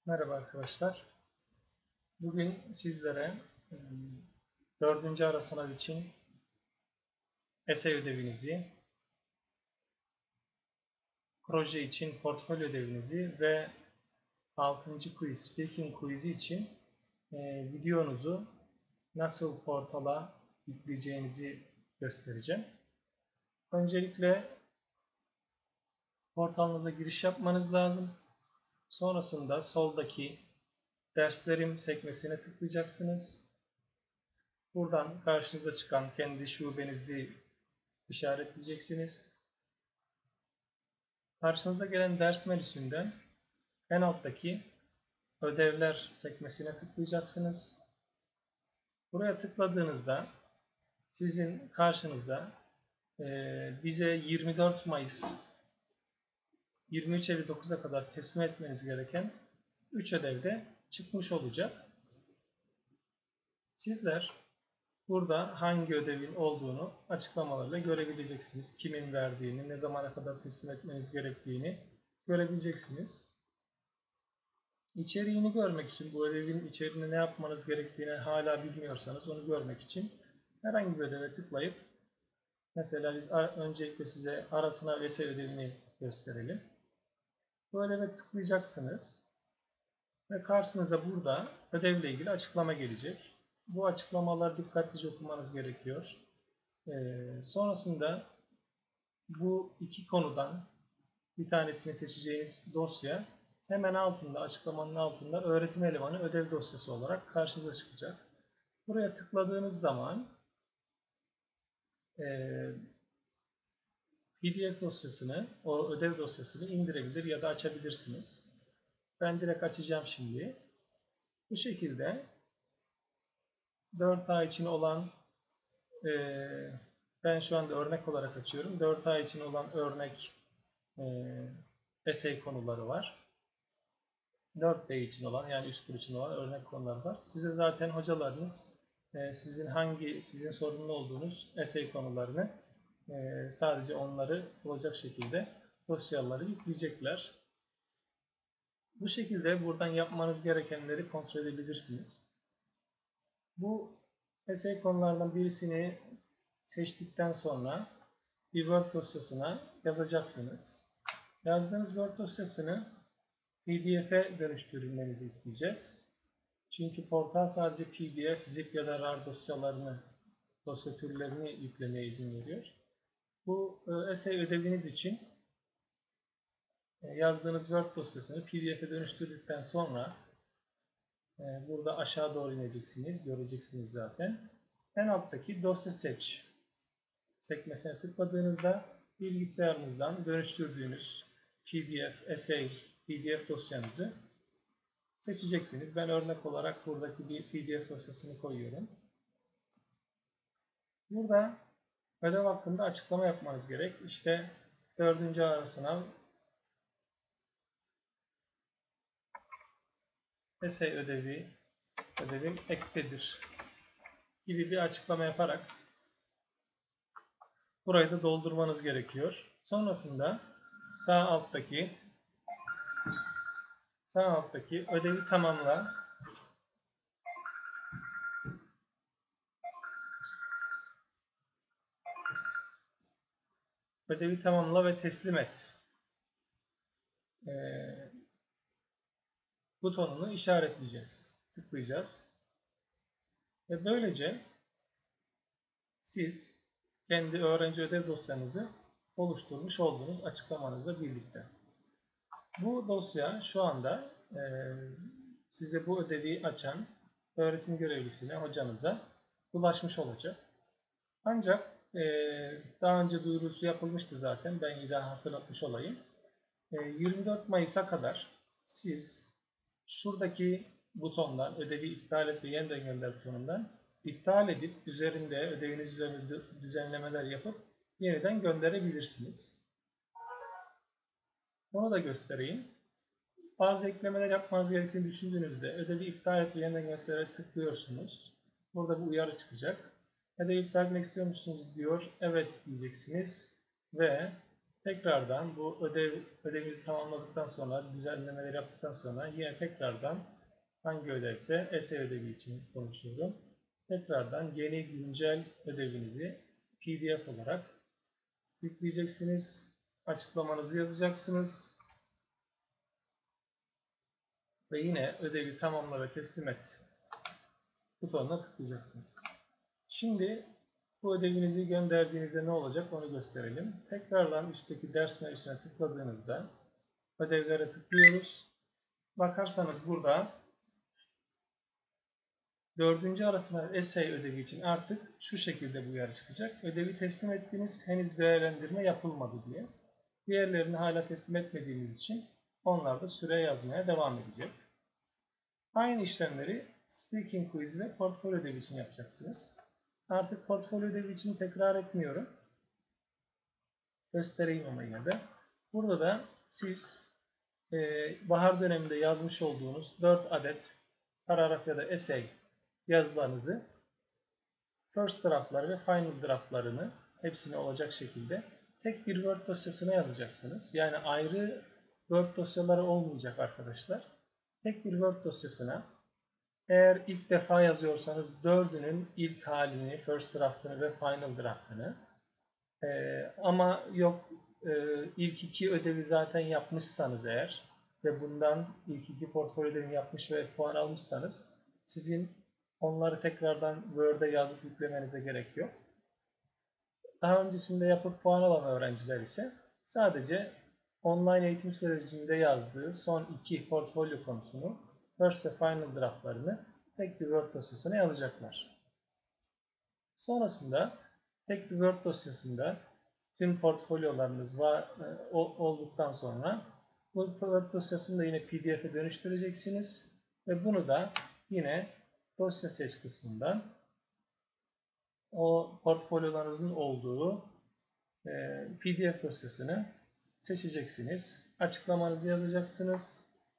Merhaba arkadaşlar. Bugün sizlere 4. ara sınav için essay ödevinizi, proje için portfolyo ödevinizi ve 6. quiz, speaking quiz'i için videonuzu nasıl portala yükleyeceğinizi göstereceğim. Öncelikle portalınıza giriş yapmanız lazım. Sonrasında soldaki derslerim sekmesine tıklayacaksınız. Buradan karşınıza çıkan kendi şubenizi işaretleyeceksiniz. Karşınıza gelen ders menüsünden en alttaki ödevler sekmesine tıklayacaksınız. Buraya tıkladığınızda sizin karşınıza bize 24 Mayıs 23.59'a kadar teslim etmeniz gereken 3 ödevde çıkmış olacak. Sizler burada hangi ödevin olduğunu açıklamalarla görebileceksiniz. Kimin verdiğini, ne zamana kadar teslim etmeniz gerektiğini görebileceksiniz. İçeriğini görmek için, bu ödevin içeriğinde ne yapmanız gerektiğini hala bilmiyorsanız onu görmek için herhangi bir ödeve tıklayıp mesela biz öncelikle size ara sınav essay ödevini gösterelim. Bu ödeve tıklayacaksınız ve karşınıza burada ödevle ilgili açıklama gelecek. Bu açıklamaları dikkatlice okumanız gerekiyor. Sonrasında bu iki konudan bir tanesini seçeceğiniz dosya hemen altında, açıklamanın altında öğretim elemanı ödev dosyası olarak karşınıza çıkacak. Buraya tıkladığınız zaman PDF dosyasını, o ödev dosyasını indirebilir ya da açabilirsiniz. Ben direkt açacağım şimdi. Bu şekilde 4 ay için olan, ben şu anda örnek olarak açıyorum. 4 ay için olan örnek essay konuları var. 4D için olan yani üst kur için olan örnek konular var. Size zaten hocalarınız sizin sorumlu olduğunuz essay konularını sadece onları olacak şekilde dosyaları yükleyecekler. Bu şekilde buradan yapmanız gerekenleri kontrol edebilirsiniz. Bu essay konulardan birisini seçtikten sonra bir Word dosyasına yazacaksınız. Yazdığınız Word dosyasını PDF'e dönüştürmenizi isteyeceğiz. Çünkü portal sadece PDF, zip ya da RAR dosya türlerini yüklemeye izin veriyor. Bu essay ödeviniz için yazdığınız Word dosyasını PDF'e dönüştürdükten sonra burada aşağı doğru ineceksiniz, göreceksiniz zaten. En alttaki dosya seç sekmesine tıkladığınızda bilgisayarınızdan dönüştürdüğünüz PDF dosyanızı seçeceksiniz. Ben örnek olarak buradaki bir PDF dosyasını koyuyorum. Burada ödev hakkında açıklama yapmanız gerek. İşte 4. ara sınav essay ödevim ektedir gibi bir açıklama yaparak burayı da doldurmanız gerekiyor. Sonrasında sağ alttaki ödevi tamamla ve teslim et butonunu işaretleyeceğiz. Tıklayacağız. Ve böylece siz kendi öğrenci ödev dosyanızı oluşturmuş olduğunuz açıklamanızla birlikte. Bu dosya şu anda size bu ödevi açan öğretim görevlisine, hocanıza ulaşmış olacak. Ancak daha önce duyurusu yapılmıştı zaten. Ben yine hatırlatmış olayım. 24 Mayıs'a kadar siz şuradaki butondan, ödevi iptal et ve yeniden gönder butonundan iptal edip üzerinde ödeviniz üzerinde düzenlemeler yapıp yeniden gönderebilirsiniz. Onu da göstereyim. Bazı eklemeler yapmanız gerektiğini düşündüğünüzde ödevi iptal et ve yeniden göndere tıklıyorsunuz. Burada bir uyarı çıkacak. Ödevi iptal etmek istiyor musunuz diyor. Evet diyeceksiniz ve Tekrardan bu ödevimizi tamamladıktan sonra, düzenlemeleri yaptıktan sonra yine tekrardan hangi ödevse essay ödevi için konuşuyorum. Tekrardan yeni güncel ödevinizi PDF olarak yükleyeceksiniz. Açıklamanızı yazacaksınız. Ve yine ödevi tamamla ve teslim et butonuna tıklayacaksınız. Şimdi bu ödevinizi gönderdiğinizde ne olacak onu gösterelim. Tekrardan üstteki ders menüsüne tıkladığınızda ödevlere tıklıyoruz. Bakarsanız burada 4. arasına essay ödevi için artık şu şekilde bu uyarı çıkacak. Ödevi teslim ettiniz, henüz değerlendirme yapılmadı diye. Diğerlerini hala teslim etmediğimiz için onlar da süre yazmaya devam edecek. Aynı işlemleri Speaking Quiz ve Portfolio ödevi için yapacaksınız. Artık portfolyo ödevi için tekrar etmiyorum. Göstereyim ama yine de. Burada da siz bahar döneminde yazmış olduğunuz 4 adet paragraf ya da essay yazılarınızı first draftları ve final draftlarını hepsine olacak şekilde tek bir Word dosyasına yazacaksınız. Yani ayrı Word dosyaları olmayacak arkadaşlar. Tek bir Word dosyasına eğer ilk defa yazıyorsanız 4'ünün ilk halini, first draft'ını ve final draft'ını ama yok ilk 2 ödevi zaten yapmışsanız eğer ve bundan ilk 2 portfolyo ödevini yapmış ve puan almışsanız sizin onları tekrardan Word'e yazıp yüklemenize gerek yok. Daha öncesinde yapıp puan alan öğrenciler ise sadece online eğitim sürecinde yazdığı son 2 portfolyo konusunu first ve final draftlarını tek bir Word dosyasına yazacaklar. Sonrasında tek bir Word dosyasında tüm portfolyolarınız olduktan sonra bu Word dosyasını da yine PDF'e dönüştüreceksiniz ve bunu da yine dosya seç kısmından o portfolyolarınızın olduğu PDF dosyasını seçeceksiniz. Açıklamanızı yazacaksınız.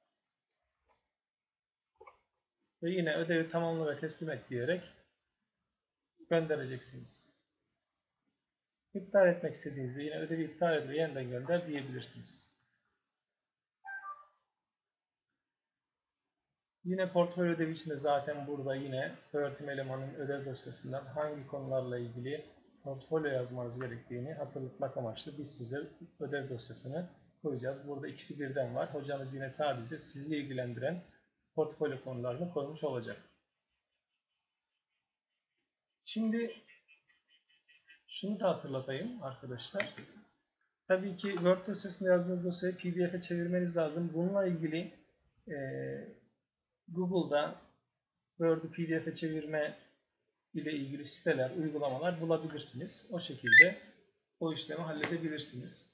Ve yine ödevi tamamla ve teslim et diyerek göndereceksiniz. İptal etmek istediğinizde yine ödevi iptal et ve yeniden gönder diyebilirsiniz. Yine portfolyo ödevi içinde zaten burada yine öğretim elemanının ödev dosyasından hangi konularla ilgili portfolyo yazmanız gerektiğini hatırlatmak amaçlı biz size ödev dosyasını koyacağız. Burada ikisi birden var. Hocanız yine sadece sizi ilgilendiren portfolyo konularını koymuş olacak. Şimdi şunu da hatırlatayım arkadaşlar. Tabii ki Word dosyasında yazdığınız dosyayı PDF'e çevirmeniz lazım. Bununla ilgili Google'da Word'u PDF'e çevirme ile ilgili siteler, uygulamalar bulabilirsiniz. O şekilde o işlemi halledebilirsiniz.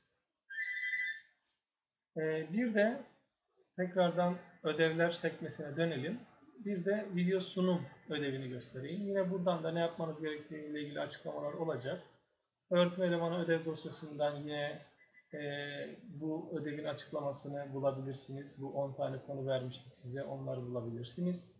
Bir de tekrardan ödevler sekmesine dönelim. Bir de video sunum ödevini göstereyim. Yine buradan da ne yapmanız gerektiği ile ilgili açıklamalar olacak. Öğretim elemanı ödev dosyasından yine bu ödevin açıklamasını bulabilirsiniz. Bu 10 tane konu vermiştik size. Onları bulabilirsiniz.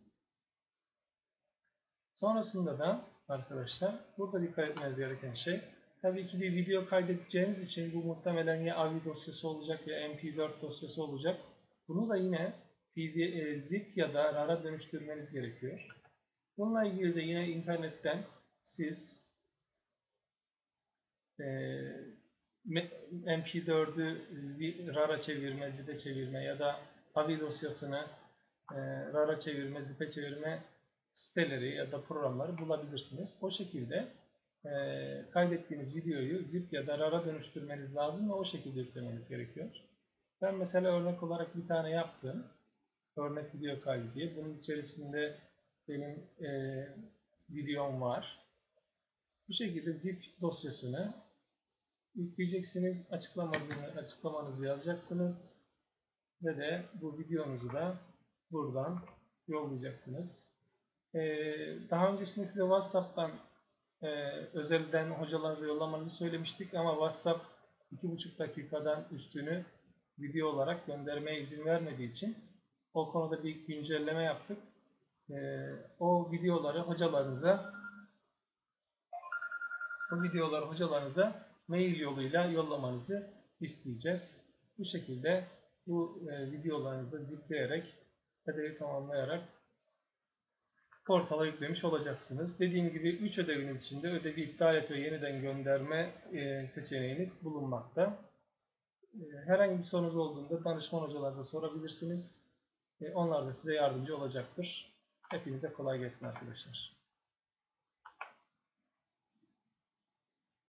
Sonrasında da arkadaşlar burada dikkat etmeniz gereken şey tabii ki bir video kaydedeceğiniz için bu muhtemelen ya AVI dosyası olacak ya MP4 dosyası olacak. Bunu da yine zip ya da RAR'a dönüştürmeniz gerekiyor. Bununla ilgili de yine internetten siz MP4'ü RAR'a çevirme, zip'e çevirme ya da AVI dosyasını RAR'a çevirme, zip'e çevirme siteleri ya da programları bulabilirsiniz. O şekilde kaydettiğiniz videoyu zip ya da RAR'a dönüştürmeniz lazım ve o şekilde yüklemeniz gerekiyor. Ben mesela örnek olarak bir tane yaptım. Örnek video kaydı diye. Bunun içerisinde benim videom var. Bu şekilde zip dosyasını yükleyeceksiniz. Açıklamanızı yazacaksınız. Ve de bu videonuzu da buradan yollayacaksınız. Daha öncesinde size WhatsApp'tan özelden hocalarınıza yollamanızı söylemiştik ama WhatsApp 2,5 dakikadan üstünü video olarak göndermeye izin vermediği için o konuda bir güncelleme yaptık. O videoları hocalarınıza mail yoluyla yollamanızı isteyeceğiz. Bu şekilde bu videolarınızı da zipleyerek, ödevi tamamlayarak portala yüklemiş olacaksınız. Dediğim gibi 3 ödeviniz için de ödevi iptal et ve yeniden gönderme seçeneğiniz bulunmakta. Herhangi bir sorunuz olduğunda danışman hocalarınıza sorabilirsiniz. Onlar da size yardımcı olacaktır. Hepinize kolay gelsin arkadaşlar.